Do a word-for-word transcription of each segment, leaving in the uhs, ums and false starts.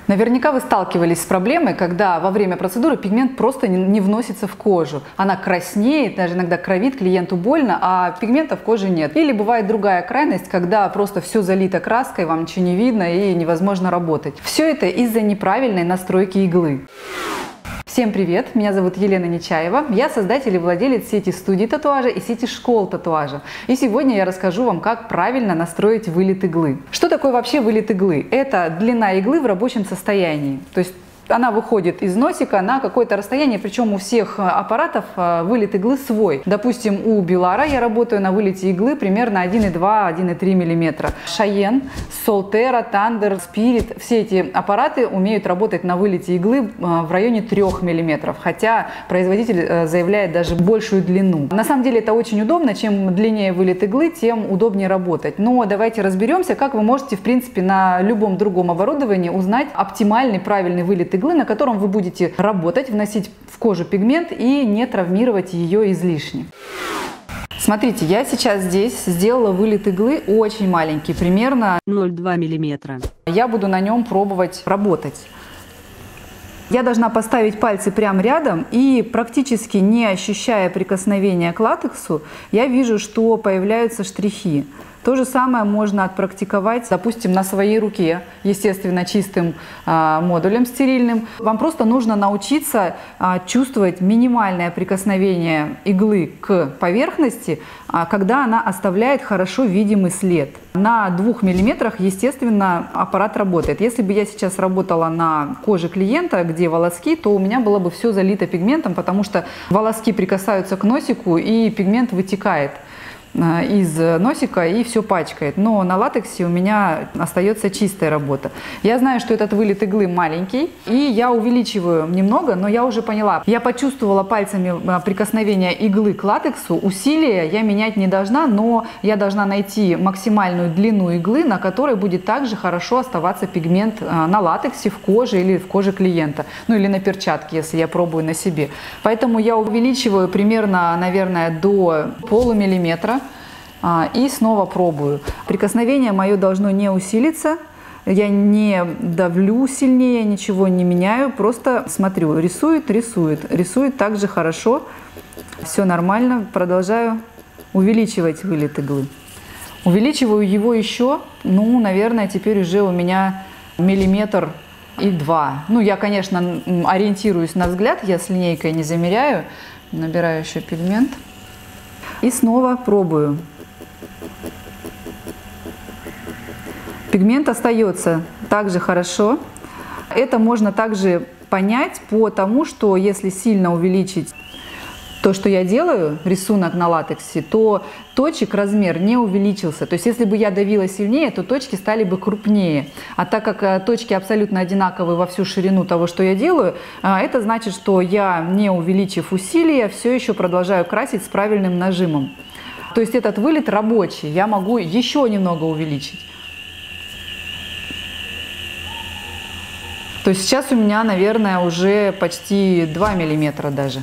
Наверняка вы сталкивались с проблемой, когда во время процедуры пигмент просто не вносится в кожу. Она краснеет, даже иногда кровит, клиенту больно, а пигмента в коже нет. Или бывает другая крайность, когда просто все залито краской, вам ничего не видно и невозможно работать. Все это из-за неправильной настройки иглы. Всем привет! Меня зовут Елена Нечаева. Я создатель и владелец сети студий татуажа и сети школ татуажа. И сегодня я расскажу вам, как правильно настроить вылет иглы. Что такое вообще вылет иглы? Это длина иглы в рабочем состоянии. То есть она выходит из носика на какое-то расстояние, причем у всех аппаратов вылет иглы свой. Допустим, у Белара я работаю на вылете иглы примерно один и два — один и три миллиметра. Шайен, Солтера, Тандер, Спирит, все эти аппараты умеют работать на вылете иглы в районе трёх миллиметров, хотя производитель заявляет даже большую длину. На самом деле это очень удобно, чем длиннее вылет иглы, тем удобнее работать. Но давайте разберемся, как вы можете в принципе на любом другом оборудовании узнать оптимальный правильный вылет иглы, на котором вы будете работать, вносить в кожу пигмент и не травмировать ее излишне. Смотрите, я сейчас здесь сделала вылет иглы очень маленький, примерно ноль целых два миллиметра. Я буду на нем пробовать работать. Я должна поставить пальцы прямо рядом и, практически не ощущая прикосновения к латексу, я вижу, что появляются штрихи. То же самое можно отпрактиковать, допустим, на своей руке, естественно, чистым э, модулем стерильным. Вам просто нужно научиться э, чувствовать минимальное прикосновение иглы к поверхности, э, когда она оставляет хорошо видимый след. На двух миллиметрах, естественно, аппарат работает. Если бы я сейчас работала на коже клиента, где волоски, то у меня было бы все залито пигментом, потому что волоски прикасаются к носику и пигмент вытекает из носика и все пачкает. Но на латексе у меня остается чистая работа. Я знаю, что этот вылет иглы маленький, и я увеличиваю немного, но я уже поняла. Я почувствовала пальцами прикосновение иглы к латексу. Усилия я менять не должна, но я должна найти максимальную длину иглы, на которой будет также хорошо оставаться пигмент на латексе, в коже или в коже клиента. Ну или на перчатке, если я пробую на себе. Поэтому я увеличиваю примерно, наверное, до полумиллиметра. И снова пробую. Прикосновение мое должно не усилиться. Я не давлю сильнее, ничего не меняю. Просто смотрю. Рисует, рисует. Рисует также хорошо. Все нормально. Продолжаю увеличивать вылет иглы. Увеличиваю его еще. Ну, наверное, теперь уже у меня миллиметр и два. Ну, я, конечно, ориентируюсь на взгляд. Я с линейкой не замеряю. Набираю еще пигмент. И снова пробую. Пигмент остается также хорошо. Это можно также понять по тому, что если сильно увеличить то, что я делаю, рисунок на латексе, то точек размер не увеличился. То есть если бы я давила сильнее, то точки стали бы крупнее. А так как точки абсолютно одинаковые во всю ширину того, что я делаю, это значит, что я, не увеличив усилия, все еще продолжаю красить с правильным нажимом. То есть этот вылет рабочий. Я могу еще немного увеличить. То есть сейчас у меня, наверное, уже почти два миллиметра даже.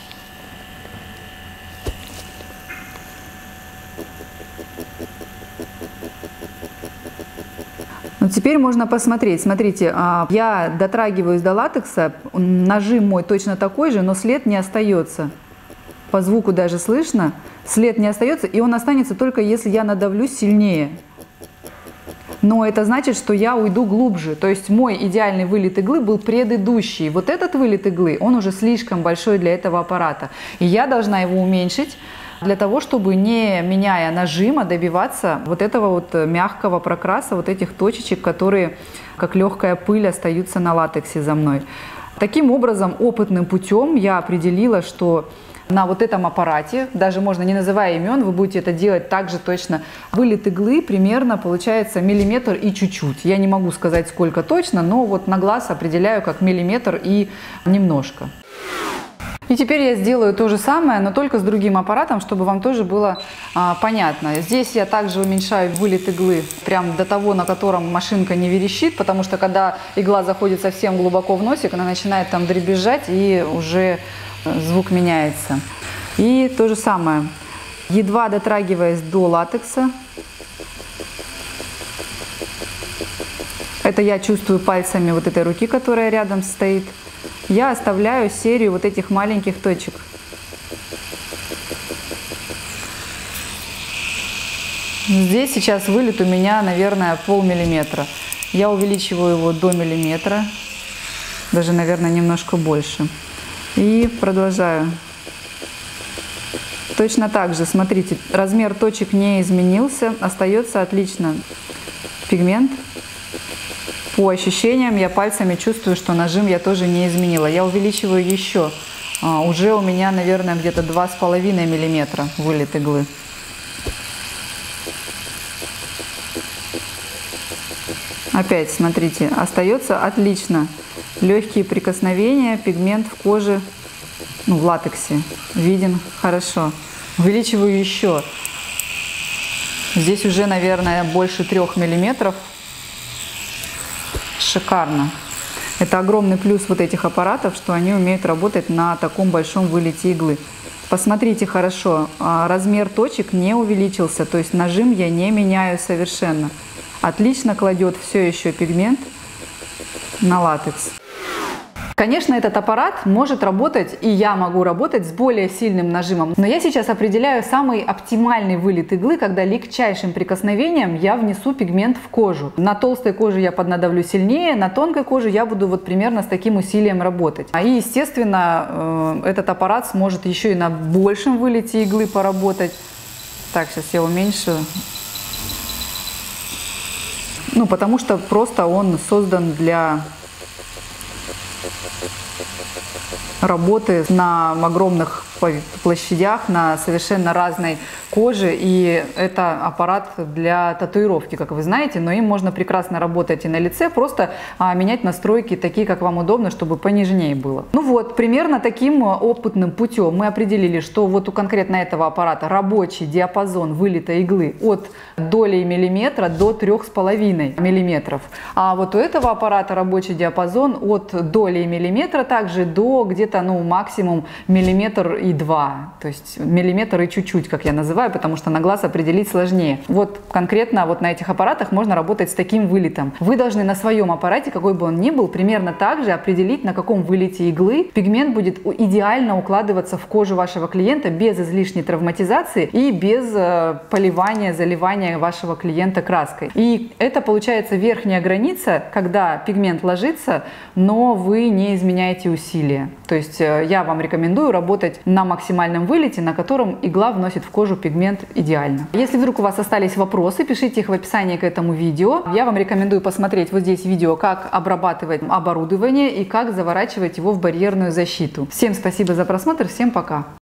Но теперь можно посмотреть. Смотрите, я дотрагиваюсь до латекса, нажим мой точно такой же, но след не остается. По звуку даже слышно, след не остается, и он останется только если я надавлю сильнее. Но это значит, что я уйду глубже. То есть мой идеальный вылет иглы был предыдущий. Вот этот вылет иглы, он уже слишком большой для этого аппарата. И я должна его уменьшить для того, чтобы, не меняя нажима, добиваться вот этого вот мягкого прокраса, вот этих точечек, которые как легкая пыль остаются на латексе за мной. Таким образом, опытным путем я определила, что на вот этом аппарате, даже можно не называя имен, вы будете это делать также точно. Вылет иглы примерно получается миллиметр и чуть-чуть. Я не могу сказать сколько точно, но вот на глаз определяю как миллиметр и немножко. И теперь я сделаю то же самое, но только с другим аппаратом, чтобы вам тоже было а, понятно. Здесь я также уменьшаю вылет иглы прям до того, на котором машинка не верещит, потому что когда игла заходит совсем глубоко в носик, она начинает там дребезжать и уже звук меняется. И то же самое. Едва дотрагиваясь до латекса, Это я чувствую пальцами вот этой руки, которая рядом стоит. Я оставляю серию вот этих маленьких точек. Здесь сейчас вылет у меня, наверное, полмиллиметра. Я увеличиваю его до миллиметра, даже, наверное, немножко больше. И продолжаю. Точно так же, смотрите, размер точек не изменился, остается отлично пигмент. По ощущениям я пальцами чувствую, что нажим я тоже не изменила. Я увеличиваю еще. А, уже у меня, наверное, где-то два с половиной миллиметра вылет иглы. Опять, смотрите, остается отлично. Легкие прикосновения, пигмент в коже, ну, в латексе виден хорошо. Увеличиваю еще. Здесь уже, наверное, больше трех миллиметров. Шикарно. Это огромный плюс вот этих аппаратов, что они умеют работать на таком большом вылете иглы. Посмотрите хорошо, размер точек не увеличился, то есть нажим я не меняю совершенно. Отлично кладет все еще пигмент на латекс. Конечно, этот аппарат может работать, и я могу работать с более сильным нажимом. Но я сейчас определяю самый оптимальный вылет иглы, когда легчайшим прикосновением я внесу пигмент в кожу. На толстой коже я поднадавлю сильнее, на тонкой коже я буду вот примерно с таким усилием работать. И, естественно, этот аппарат сможет еще и на большем вылете иглы поработать. Так, сейчас я уменьшаю. Ну, потому что просто он создан для работы на огромных площадях, на совершенно разной коже, и это аппарат для татуировки, как вы знаете, но им можно прекрасно работать и на лице, просто а, менять настройки такие, как вам удобно, чтобы понежнее было. Ну вот, примерно таким опытным путем мы определили, что вот у конкретно этого аппарата рабочий диапазон вылета иглы от доли миллиметра до трех с половиной миллиметров, а вот у этого аппарата рабочий диапазон от доли миллиметра также до где-то, ну, максимум миллиметр и два, то есть миллиметр и чуть-чуть, как я называю, потому что на глаз определить сложнее. Вот конкретно вот на этих аппаратах можно работать с таким вылетом. Вы должны на своем аппарате, какой бы он ни был, примерно так же определить, на каком вылете иглы пигмент будет идеально укладываться в кожу вашего клиента без излишней травматизации и без э, поливания, заливания вашего клиента краской. И это получается верхняя граница, когда пигмент ложится, но вы не изменяете усилия. То есть э, я вам рекомендую работать на максимальном вылете, на котором игла вносит в кожу пигмент идеально. Если вдруг у вас остались вопросы, пишите их в описании к этому видео. Я вам рекомендую посмотреть вот здесь видео, как обрабатывать оборудование и как заворачивать его в барьерную защиту. Всем спасибо за просмотр, всем пока!